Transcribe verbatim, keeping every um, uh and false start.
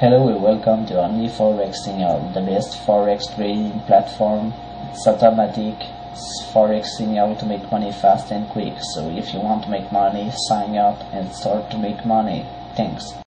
Hello and welcome to OnlyForex Signal, the best forex trading platform. It's automatic. It's forex signal to make money fast and quick. So if you want to make money, sign up and start to make money. Thanks.